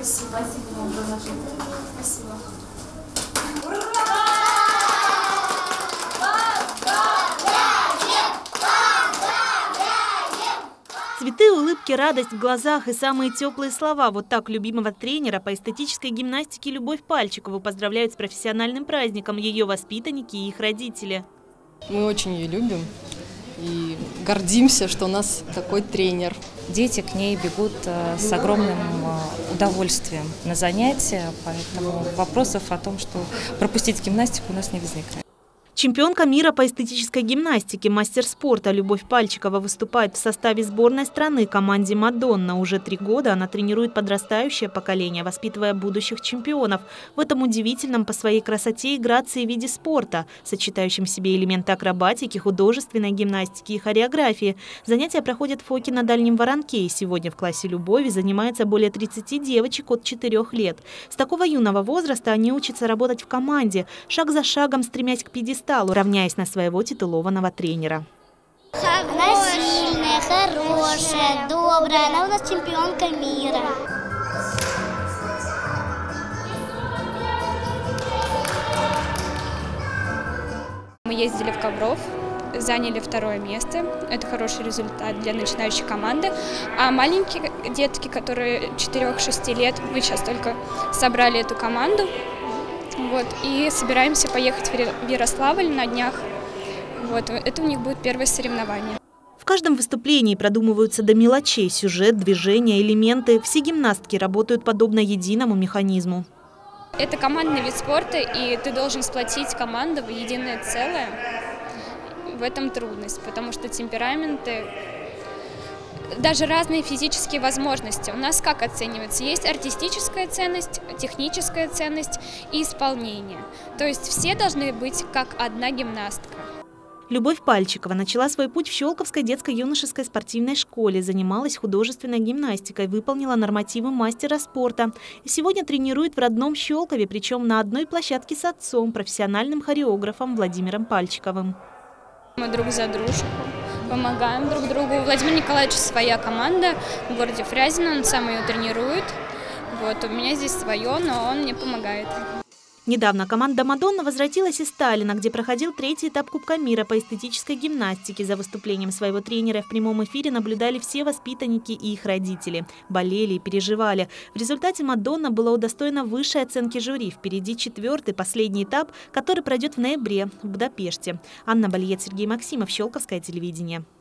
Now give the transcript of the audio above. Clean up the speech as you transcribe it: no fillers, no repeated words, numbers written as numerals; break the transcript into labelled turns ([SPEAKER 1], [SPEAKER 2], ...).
[SPEAKER 1] Спасибо. Спасибо вам за наше. Спасибо.
[SPEAKER 2] Цветы, улыбки, радость в глазах и самые теплые слова. Вот так любимого тренера по эстетической гимнастике Любовь Пальчикову поздравляют с профессиональным праздником ее воспитанники и их родители.
[SPEAKER 3] Мы очень ее любим и гордимся, что у нас такой тренер.
[SPEAKER 4] Дети к ней бегут с огромным удовольствием на занятия, поэтому вопросов о том, что пропустить гимнастику, у нас не возникает.
[SPEAKER 2] Чемпионка мира по эстетической гимнастике, мастер спорта Любовь Пальчикова выступает в составе сборной страны команде «Мадонна». Уже 3 года она тренирует подрастающее поколение, воспитывая будущих чемпионов в этом удивительном по своей красоте и грации виде спорта, сочетающем в себе элементы акробатики, художественной гимнастики и хореографии. Занятия проходят в ФОКе на Дальнем Воронке, и сегодня в классе Любови занимается более 30 девочек от 4 лет. С такого юного возраста они учатся работать в команде, шаг за шагом стремясь к пьедесталу, равняясь на своего титулованного тренера.
[SPEAKER 5] Она сильная, хорошая, добрая, она у нас чемпионка мира.
[SPEAKER 6] Мы ездили в Ковров, заняли 2 место. Это хороший результат для начинающей команды. А маленькие детки, которые 4-6 лет, мы сейчас только собрали эту команду. Вот, и собираемся поехать в Ярославль на днях. Вот, это у них будет первое соревнование.
[SPEAKER 2] В каждом выступлении продумываются до мелочей сюжет, движения, элементы. Все гимнастки работают подобно единому механизму.
[SPEAKER 6] Это командный вид спорта, и ты должен сплотить команду в единое целое. В этом трудность, потому что темпераменты, даже разные физические возможности. У нас как оценивается? Есть артистическая ценность, техническая ценность и исполнение. То есть все должны быть как одна гимнастка.
[SPEAKER 2] Любовь Пальчикова начала свой путь в Щелковской детско-юношеской спортивной школе, занималась художественной гимнастикой, выполнила нормативы мастера спорта. И сегодня тренирует в родном Щелкове, причем на одной площадке с отцом, профессиональным хореографом Владимиром Пальчиковым.
[SPEAKER 6] Мы друг за дружку помогаем друг другу. У Владимира Николаевича своя команда в городе Фрязино, он сам ее тренирует. Вот, у меня здесь свое, но он мне помогает.
[SPEAKER 2] Недавно команда «Мадонна» возвратилась из Таллина, где проходил 3-й этап Кубка мира по эстетической гимнастике. За выступлением своего тренера в прямом эфире наблюдали все воспитанники и их родители. Болели и переживали. В результате «Мадонна» была удостоена высшей оценки жюри. Впереди 4-й, последний этап, который пройдет в ноябре в Будапеште. Анна Бальет, Сергей Максимов, Щелковское телевидение.